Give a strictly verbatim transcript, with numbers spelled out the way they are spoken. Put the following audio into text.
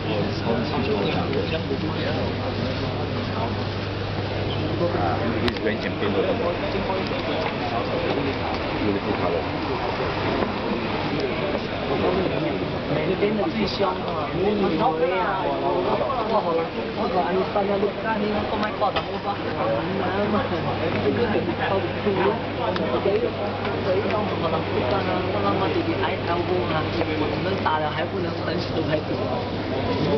He's grand champion. Beautiful color. 那边的最凶啊，你以为啊？哇，好了，我讲你翻到六干，你我买包的我把那么这个很靠谱了，我给个给个我能不干啊？我他妈自己挨刀工啊，我们打了还不能分十块多。